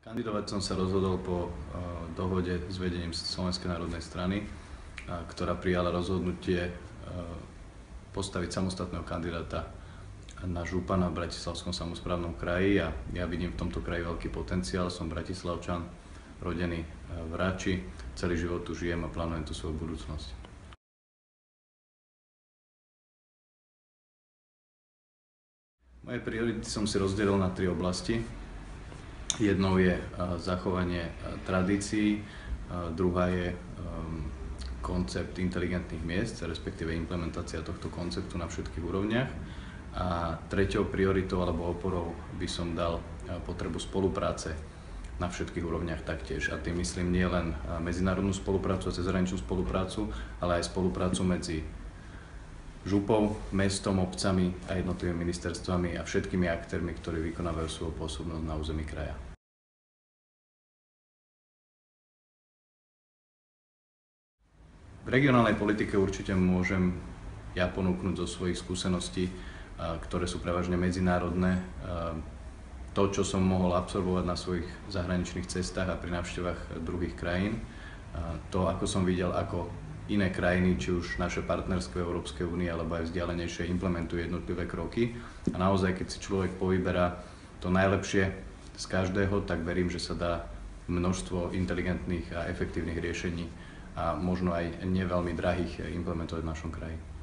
Kandidovať som sa rozhodol po dohode s vedením Slovenskej národnej strany, ktorá prijala rozhodnutie postaviť samostatného kandidáta na župana v Bratislavskom samosprávnom kraji a ja vidím v tomto kraji veľký potenciál. Som Bratislavčan, rodený v Rači, celý život tu žijem a plánujem tu svoju budúcnosť. Moje priority som si rozdelil na 3 oblasti. Jednou je zachovanie tradícií, druhá je koncept inteligentných miest, respektíve implementácia tohto konceptu na všetkých úrovniach. A treťou prioritou alebo oporou by som dal potrebu spolupráce na všetkých úrovniach taktiež. A tým myslím nie len medzinárodnú spoluprácu a cezhraničnú spoluprácu, ale aj spoluprácu medzi župou, mestom, obcami a jednotlivými ministerstvami a všetkými aktérmi, ktorí vykonávajú svoju pôsobnosť na území kraja. V regionálnej politike určite môžem ja ponúknuť zo svojich skúseností, ktoré sú prevažne medzinárodné, to, čo som mohol absorbovať na svojich zahraničných cestách a pri návštevách druhých krajín, to, ako som videl, ako iné krajiny, či už naše partnerstvo Európskej únie alebo aj vzdialenejšie, implementujú jednotlivé kroky. A naozaj, keď si človek povyberá to najlepšie z každého, tak verím, že sa dá množstvo inteligentných a efektívnych riešení a možno aj neveľmi drahých implementovať v našom kraji.